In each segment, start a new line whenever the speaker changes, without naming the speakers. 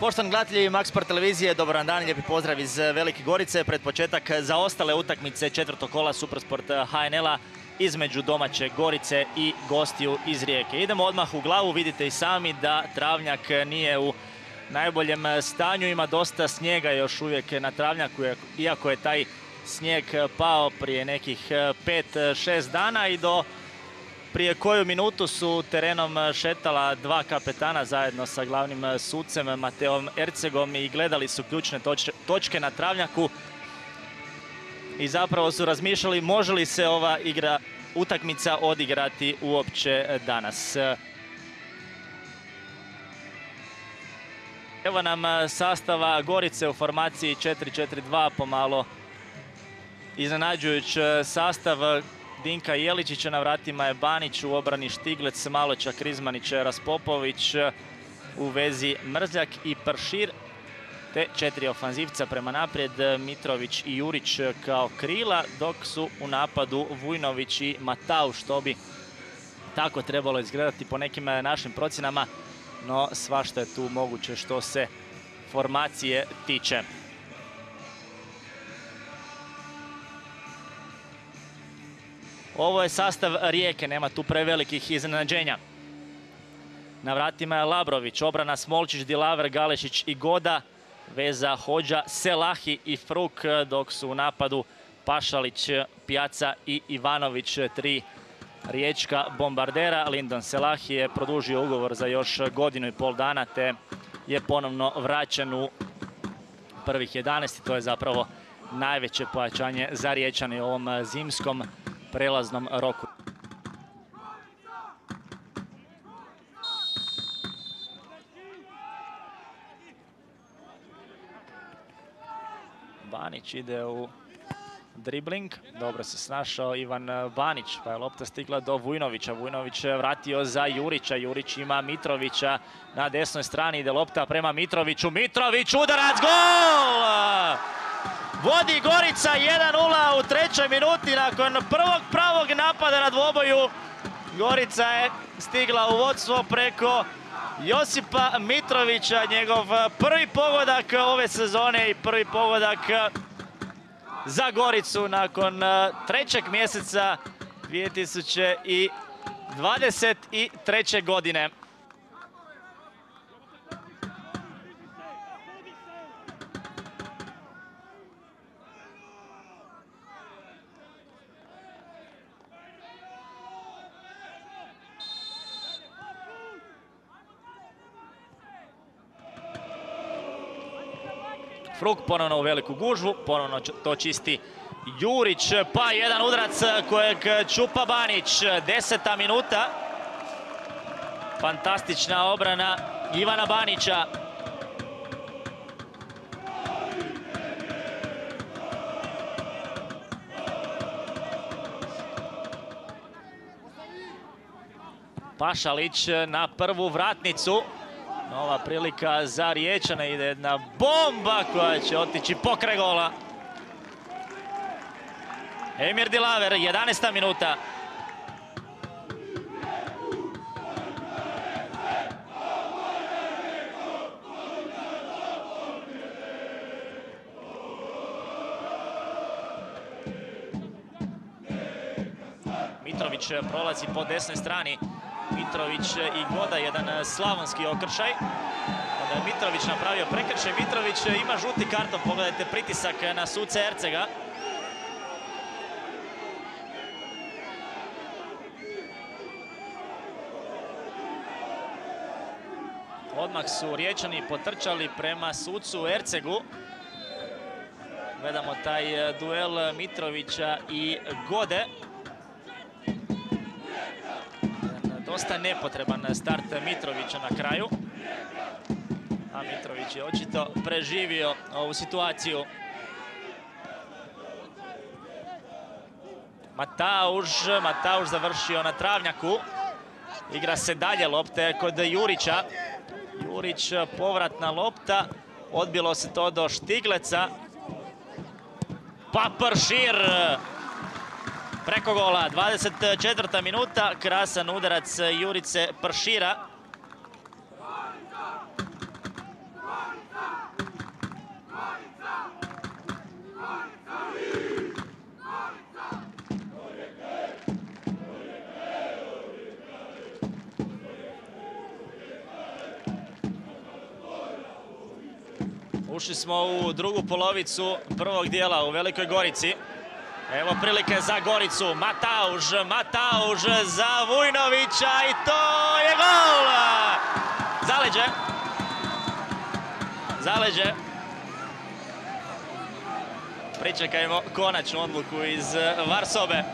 Poštovani gledatelji Max Sport televizije, dobar vam dan, lijepi pozdrav iz Velike Gorice pred početak zaostale utakmice četvrtog kola Supersport HNL-a između domaće Gorice i gostiju iz Rijeke. Idemo odmah u glavu, vidite i sami da travnjak nije u najboljem stanju, ima dosta snijega još uvijek na travnjaku, iako je taj snijeg pao prije nekih 5-6 dana i do prije koju minutu su terenom šetala dva kapetana zajedno sa glavnim sucem Mateom Ercegom i gledali su ključne točke na travnjaku i zapravo su razmišljali može li se ova utakmica odigrati uopće danas. Evo nam sastava Gorice u formaciji 4-4-2, pomalo iznenađujuć sastav Dinka Jeličića, na vratima je Banić, u obrani Štiglec, Maločak, Rizmanić, Raspopović, u vezi Mrzljak i Pršir, te 4 ofanzivca prema naprijed, Mitrović i Jurić kao krila, dok su u napadu Vujnović i Matau, što bi tako trebalo izgledati po nekim našim procjenama, no svašta je tu moguće što se formacije tiče. Ovo je sastav Rijeke, nema tu prevelikih iznenađenja. Na vratima je Labrović, obrana Smolčić, Dilaver, Galešić i Goda, veza Hođa, Selahi i Fruk, dok su u napadu Pašalić, Pjaca i Ivanović, 3 riječka bombardera. Lindon Selahi je produžio ugovor za još 1,5 godina dana, te je ponovno vraćen u prvih 11. To je zapravo najveće pojačanje za Riječane u ovom zimskom prelaznom roku. Banić ide u dribling, dobro se snašao Ivan Banić, pa je lopta stigla do Vujnovića. Vujnović vratio za Jurića, Jurić ima Mitrovića na desnoj strani, ide lopta prema Mitroviću, Mitrović, udarac, gol! Vodi Gorica 1:0 u 3. minuti nakon prvog pravog napada na dvoboju. Gorica je stigla u vodstvo preko Josipa Mitrovića, njegov prvi pogodak ove sezone i prvi pogodak za Goricu nakon 3. mjeseca 2023. godine. Fruk ponovno u veliku gužvu, ponovno to čisti Jurić, pa jedan udarac kojeg čupa Banić. 10. minuta. Fantastična obrana Ivana Banića. Pašalić na prvu vratnicu. Nova prilika za Riječane, ide jedna bomba koja će otići pokraj gola. Emir Dilaver, 11. minuta. Mitrović prolazi po desnoj strani. Mitrović i Goda, jedan slavonski okršaj. Onda je Mitrović napravio prekršaj. Mitrović ima žuti karton, pogledajte pritisak na suce Ercega. Odmah su Riječani potrčali prema sucu Ercegu. Gledamo taj duel Mitrovića i Gode. Dosta nepotreban start Mitrovića na kraju. A Mitrović je očito preživio ovu situaciju. Matauš završio na travnjaku. Igra se dalje, lopta je kod Jurića. Jurić, povratna lopta. Odbilo se to do Štigleca. Pa Pršir preko gola. 24. minuta. Krasan udarac Jurice Pršira. Ušli smo u drugu polovicu prvog dijela u Velikoj Gorici. Evo prilike za Goricu. Matauž za Vujnovića i to je gol! Zaleđe. Pričekajmo konačnu odluku iz VAR sobe.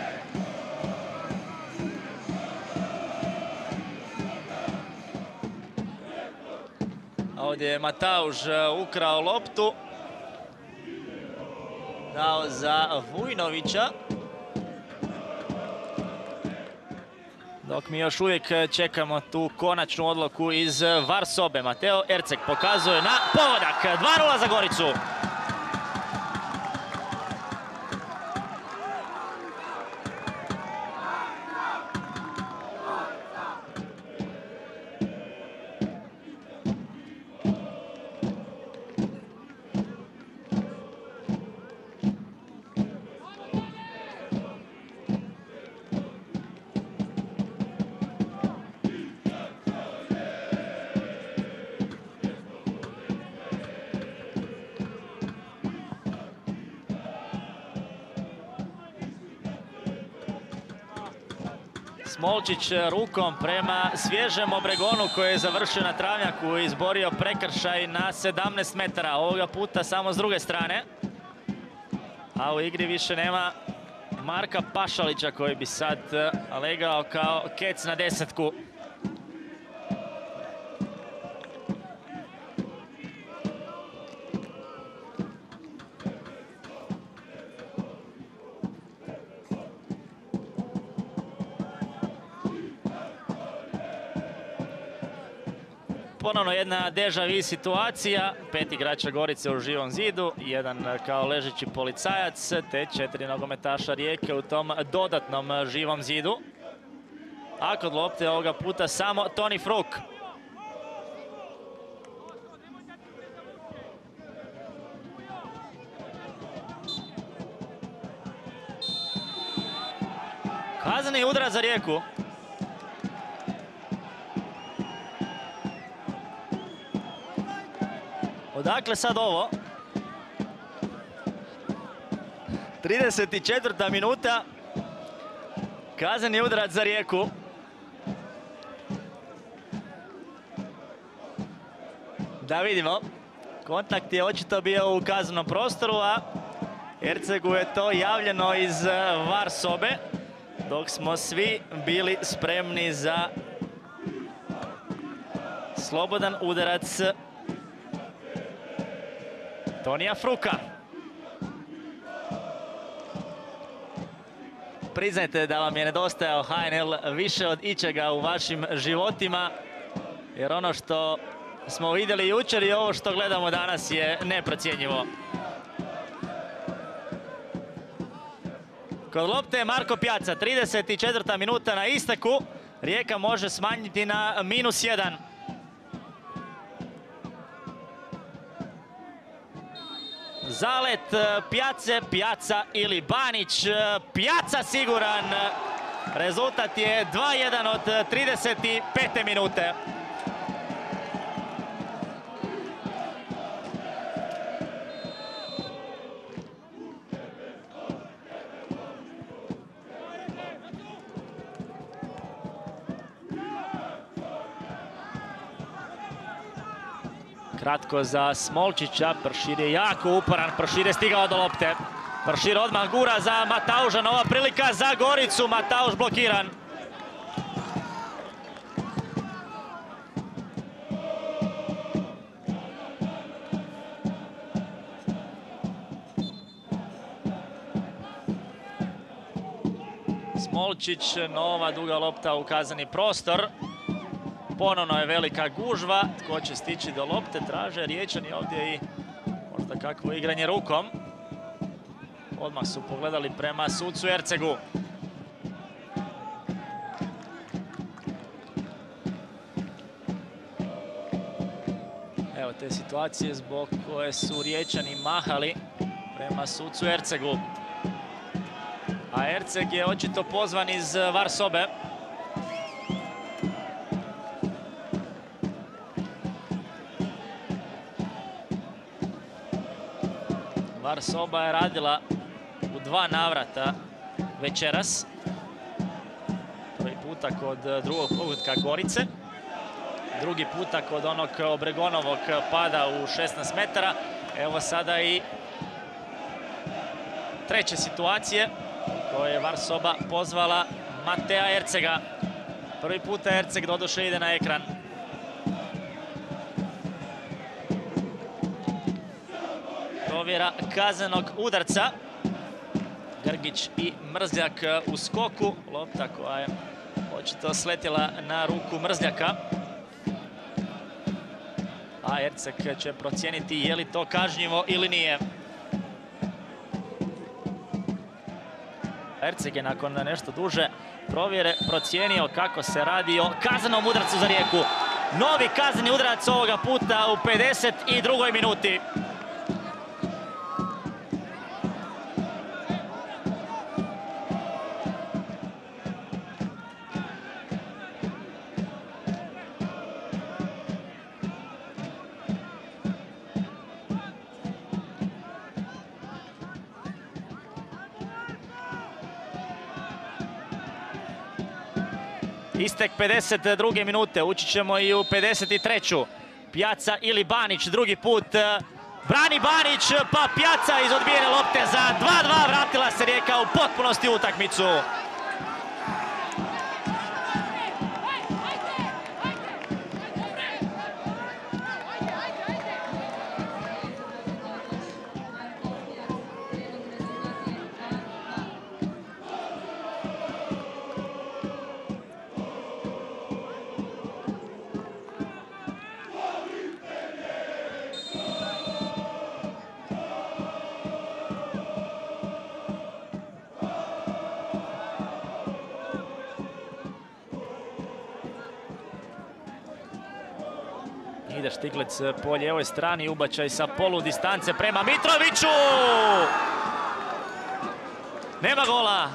Ovdje je Matauž ukrao loptu. Dao za Vujnovića. Dok mi još uvijek čekamo tu konačnu odluku iz VAR sobe. Mateo Erceg pokazuje na pogodak. 2:0 za Goricu. Smolčić rukom prema svježem Obregonu koji je završio na travnjaku i izborio prekršaj na 17 metara. Ovoga puta samo s druge strane. A u igri više nema Marka Pašalića koji bi sad legao kao kec na desetku. Ponovno jedna deja vu situacija, 5 igrača Gorice u živom zidu, jedan kao ležeći policajac, te 4 nogometaša Rijeke u tom dodatnom živom zidu. A kod lopte ovoga puta samo Toni Fruk. Kazneni udarac za Rijeku. Odakle sad ovo? 34. minuta. Kazneni udarac za Rijeku. Da vidimo. Kontakt je očito bio u kaznenom prostoru, a Ercegu je to javljeno iz VAR sobe. Dok smo svi bili spremni za slobodan udarac Tonija Fruka. Priznajte da vam je nedostajao HNL više od ičega u vašim životima, jer ono što smo vidjeli jučer i ovo što gledamo danas je neprocjenjivo. Kod lopte je Marko Pjaca, 34. minuta na isteku. Rijeka može smanjiti na -1. Zalet Pjace, Pjaca ili Banić. Pjaca siguran. Rezultat je 2:1 od 35. minute. Kratko za Smolčića, Pršir je jako uporan, Pršir je stigao do lopte. Pršir odmah gura za Matauža, nova prilika za Goricu, Matauž blokiran. Smolčić, nova duga lopta u kazneni prostor. Ponovno je velika gužva, tko će stići do lopte, traže Riječani ovdje i možda kakvo igranje rukom. Odmah su pogledali prema sucu Ercegu. Evo te situacije zbog koje su Riječani mahali prema sucu Ercegu. A Erceg je očito pozvan iz VAR sobe. Varsoba je radila u 2 navrata večeras. Prvi puta kod drugog pogotka Gorice. Drugi puta kod onog Obregonovog pada u 16 metara. Evo sada i treće situacije koje je Varsoba pozvala Matea Ercega. Prvi puta Erceg doduše ide na ekran. Provjera kaznenog udarca. Grgić i Mrzljak u skoku. Lopta koja je očito sletjela na ruku Mrzljaka. A Erceg će procijeniti je li to kažnjivo ili nije. Erceg je nakon nešto duže provjere procijenio kako se radi o kaznenom udarcu za Rijeku. Novi kazneni udarac ovoga puta u 52. minuti. Istek 52. minute, ući ćemo i u 53. Pjaca ili Banić, drugi put brani Banić, pa Pjaca iz odbijene lopte za 2:2, vratila se Rijeka u potpunosti u utakmicu. Ide Štiglec po lijevoj strani, ubačaj sa polu distance prema Mitroviću! Nema gola!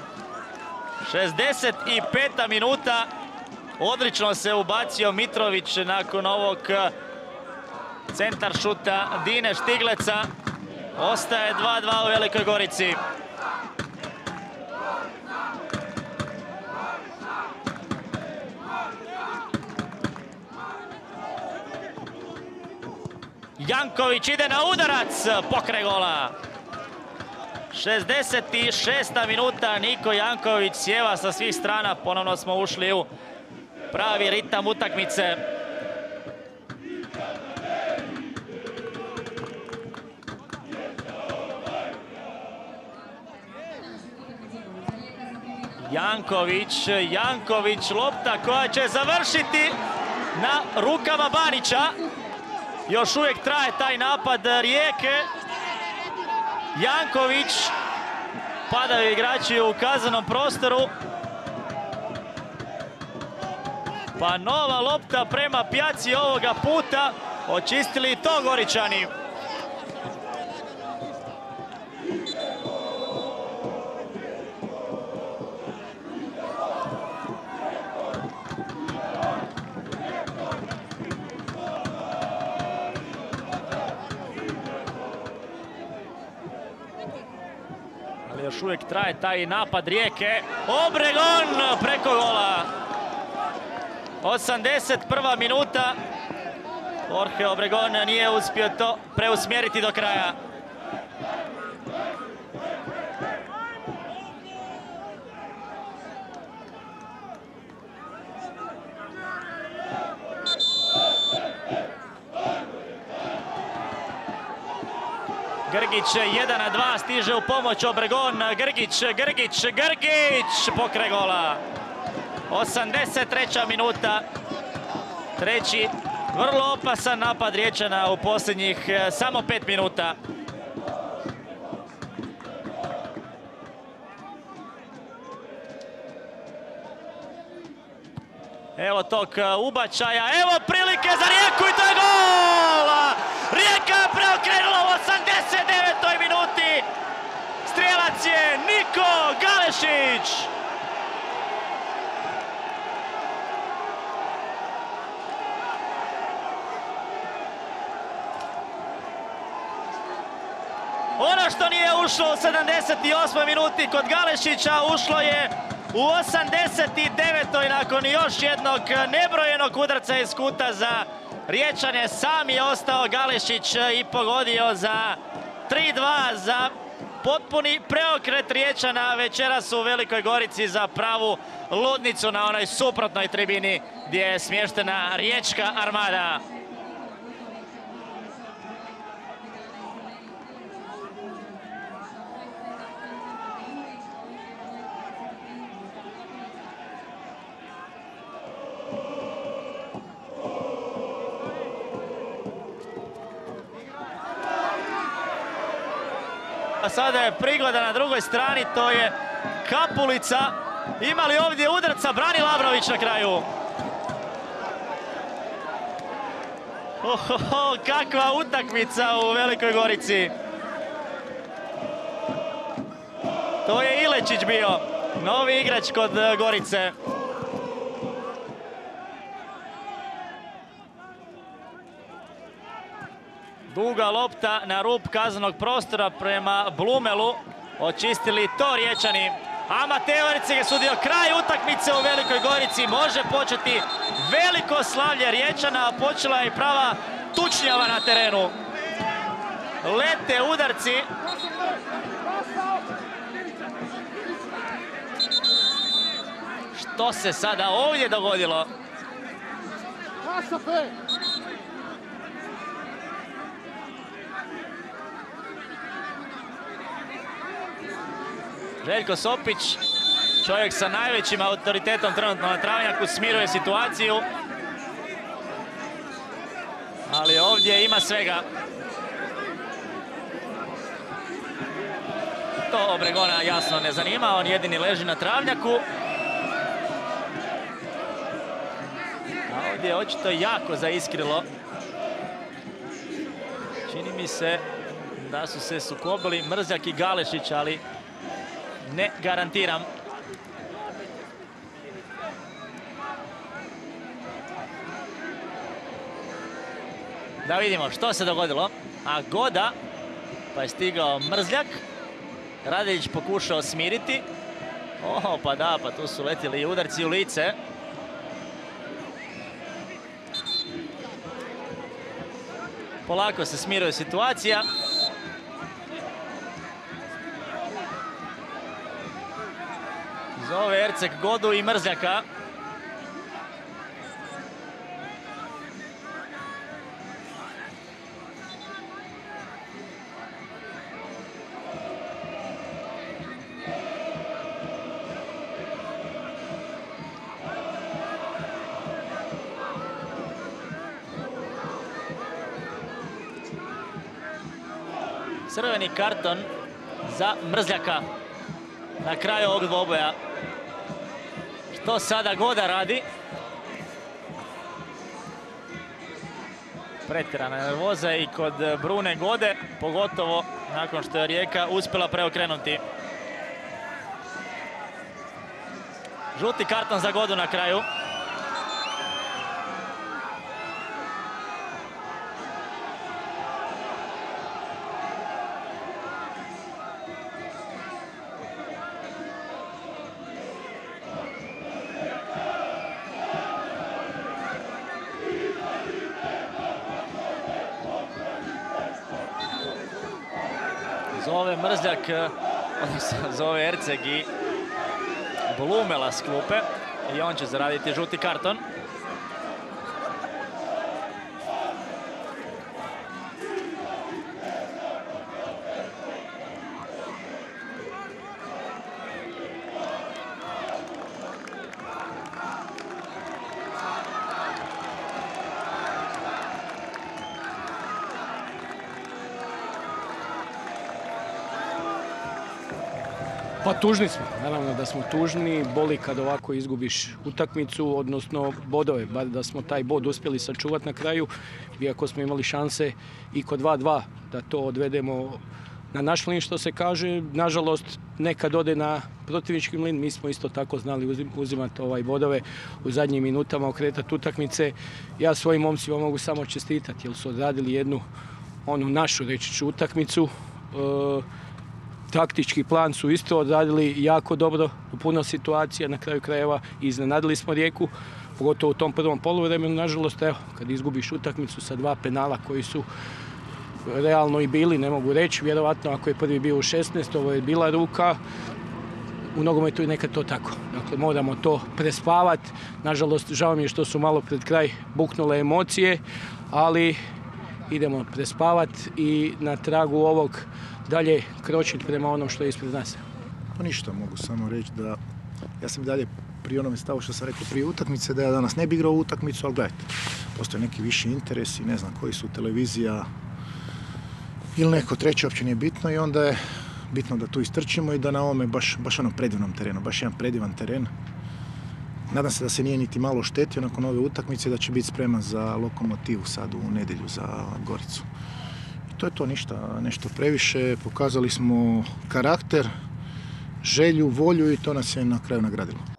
65. minuta. Odlično se ubacio Mitrović nakon ovog centar šuta Dine Štigleca. Ostaje 2:2 u Velikoj Gorici. Janković ide na udarac, pokraj gola. 66. minuta, Niko Janković sjeva sa svih strana. Ponovno smo ušli u pravi ritam utakmice. Janković, lopta koja će završiti na rukama Banića. Još uvijek traje taj napad Rijeke. Janković, padaju igrači u kaznenom prostoru. Pa nova lopta prema Pjaci ovoga puta. Očistili i to Goričani. Još uvijek traje taj napad Rijeke. Obregon preko gola. 81. minuta. Jorge Obregon nije uspio to preusmjeriti do kraja. Grgić 1:2, stiže u pomoć Obregon. Grgić, pokraj gola. 83. minuta. Treći vrlo opasan napad Riječana u posljednjih samo 5 minuta. Evo tog ubačaja, evo prilike za Rijeku i to je gol! Rijeka je preokrenula u 89. minuti. Strijelac je Niko Galešić. Ono što nije ušlo u 78. minuti kod Galešića, ušlo je u 89. nakon još jednog nebrojenog udarca iz kuta za Riječane. Sam je ostao Galešić i pogodio za 3-2, za potpuni preokret Riječana večeras u Velikoj Gorici, za pravu ludnicu na onoj suprotnoj tribini gdje je smještena Riječka Armada. A sada je prigoda na drugoj strani, to je Kapulica. Ima li ovdje udarca? Brani Labrović na kraju. Ohoho, kakva utakmica u Velikoj Gorici. To je Ilečić bio, novi igrač kod Gorice. Duga lopta na rub kaznenog prostora prema Blumelu. Očistili to Riječani. A Mateo Erceg je sudio kraj utakmice u Velikoj Gorici. Može početi veliko slavlje Riječana, a počela je prava tučnjava na terenu. Lete udarci. Što se sada ovdje dogodilo? Željko Sopić, čovjek sa najvećim autoritetom trenutno na travnjaku, smiruje situaciju. Ali ovdje ima svega. To Obregona jasno ne zanima, on jedini leži na travnjaku. A ovdje je očito jako zaiskrilo. Čini mi se da su se sukobili Mrzljak i Galešić, ali ne garantiram. Da vidimo što se dogodilo. A Goda, pa je stigao Mrzljak. Radeljić pokušao smiriti. Oho, pa da, pa tu su letili i udarci u lice. Polako se smiruje situacija. Zove Erceg Godu i Mrzljaka. Crveni karton za Mrzljaka na kraju ovog dvoboja. Što sada Goda radi? Pretjerana nervoza i kod Brune Gode, pogotovo nakon što je Rijeka uspjela preokrenuti. Žuti karton za Godu na kraju. Zove Mrzljak, odnosno zove Erceg i Blumela s klupe i on će zaraditi žuti karton.
Pa tužni smo, naravno da smo tužni, boli kad ovako izgubiš utakmicu, odnosno bodove, bar da smo taj bod uspjeli sačuvati na kraju, iako smo imali šanse i kod 2-2 da to odvedemo na naš mlin, što se kaže. Nažalost, nekad ode na protivnički mlin, mi smo isto tako znali uzimati bodove u zadnjim minutama, okretati utakmice. Ja svojim momcima mogu samo čestitati jer su odradili jednu, onu našu, reći ću, utakmicu taktički plan su isto odradili jako dobro u puno situacija, na kraju krajeva iznenadili smo Rijeku, pogotovo u tom prvom poluvremenu. Nažalost, evo, kad izgubiš utakmicu sa 2 penala koji su realno i bili, ne mogu reći, vjerovatno ako je prvi bio u 16, ovo je bila ruka, u nogometu je nekad to tako. Dakle, moramo to prespavati. Nažalost, žao mi je što su malo pred kraj buknule emocije, ali idemo prespavati i na tragu ovog dalje kročiti prema onom što je ispred nas.
Pa ništa, mogu samo reći da ja sam dalje pri onome stavu što sam rekao prije utakmice, da ja danas ne bi igrao utakmicu, ali gledajte, postoje neki viši interesi, ne znam koji su, televizija ili neko treće, uopće nije bitno, i onda je bitno da tu istrčimo i da na ovome baš onom predivnom terenu, baš jedan predivan teren. Nadam se da se nije niti malo štetio nakon ove utakmice, da će biti spreman za Lokomotivu sad u nedjelju za Goricu. I to je to, ništa, nešto previše, pokazali smo karakter, želju, volju i to nas je na kraju nagradilo.